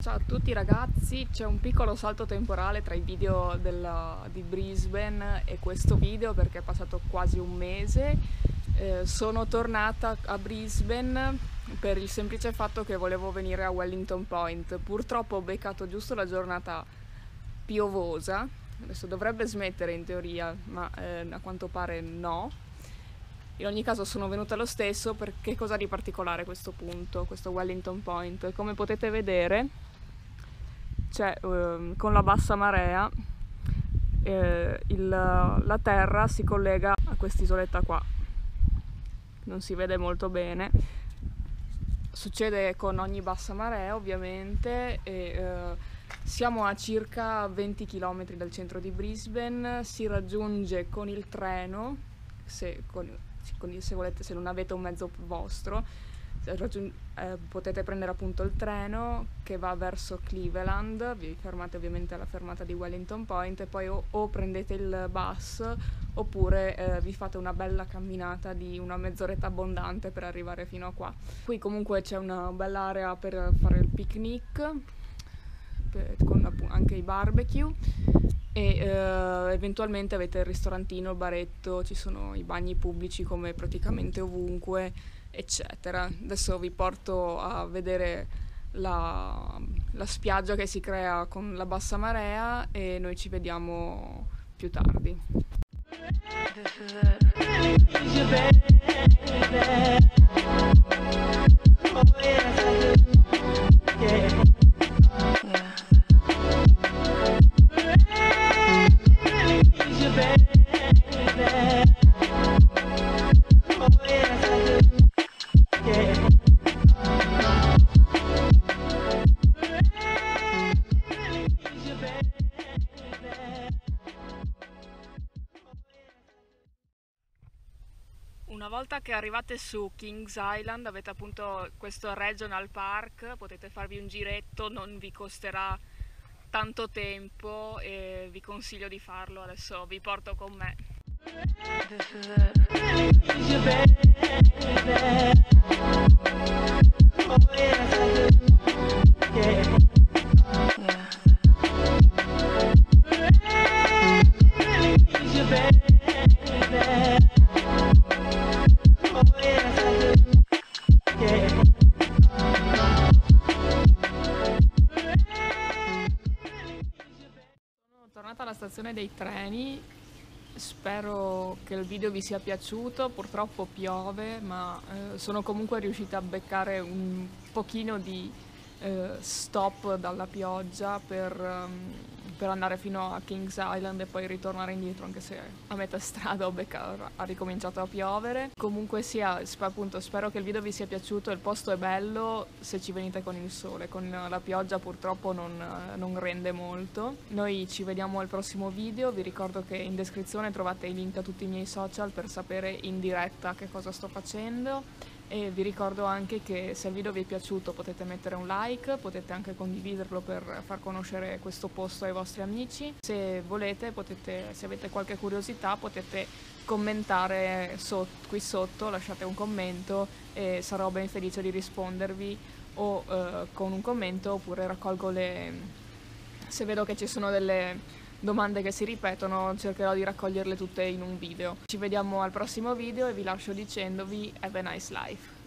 Ciao a tutti ragazzi, c'è un piccolo salto temporale tra i video di Brisbane e questo video perché è passato quasi un mese. Sono tornata a Brisbane per il semplice fatto che volevo venire a Wellington Point. Purtroppo ho beccato giusto la giornata piovosa, adesso dovrebbe smettere in teoria, ma a quanto pare no. In ogni caso sono venuta lo stesso perché cosa di particolare questo punto, questo Wellington Point? Come potete vedere c'è con la bassa marea la terra si collega a quest'isoletta qua, non si vede molto bene, succede con ogni bassa marea ovviamente e siamo a circa 20 km dal centro di Brisbane, si raggiunge con il treno, se volete, se non avete un mezzo vostro, potete prendere appunto il treno che va verso Cleveland, vi fermate ovviamente alla fermata di Wellington Point e poi o prendete il bus oppure vi fate una bella camminata di una mezz'oretta abbondante per arrivare fino a qua. Qui comunque c'è una bella area per fare il picnic, con anche i barbecue e eventualmente avete il ristorantino, il baretto, ci sono i bagni pubblici come praticamente ovunque, eccetera. Adesso vi porto a vedere la spiaggia che si crea con la bassa marea e noi ci vediamo più tardi. Una volta che arrivate su Kings Island avete appunto questo Regional Park, potete farvi un giretto, non vi costerà tanto tempo e vi consiglio di farlo, adesso vi porto con me. Tornata alla stazione dei treni, spero che il video vi sia piaciuto, purtroppo piove ma sono comunque riuscita a beccare un pochino di stop dalla pioggia per andare fino a Kings Island e poi ritornare indietro, anche se a metà strada ha ricominciato a piovere. Comunque sia, appunto, spero che il video vi sia piaciuto, il posto è bello se ci venite con il sole, con la pioggia purtroppo non rende molto. Noi ci vediamo al prossimo video, vi ricordo che in descrizione trovate i link a tutti i miei social per sapere in diretta che cosa sto facendo. E vi ricordo anche che se il video vi è piaciuto potete mettere un like, potete anche condividerlo per far conoscere questo posto ai vostri amici. Se volete, se avete qualche curiosità, potete commentare qui sotto, lasciate un commento e sarò ben felice di rispondervi o con un commento oppure raccolgo se vedo che ci sono delle domande che si ripetono, cercherò di raccoglierle tutte in un video. Ci vediamo al prossimo video e vi lascio dicendovi have a nice life.